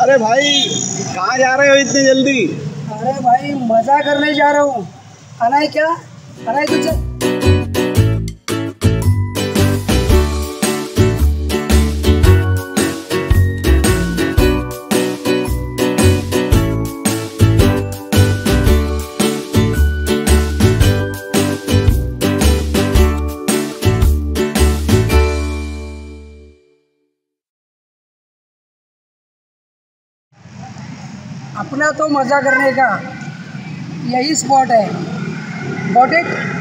अरे भाई, कहाँ जा रहे हो इतनी जल्दी? अरे भाई मजा करने जा रहा हूँ। आना है क्या? आना है तुझे? अपना तो मज़ा करने का यही स्पॉट है। Got it?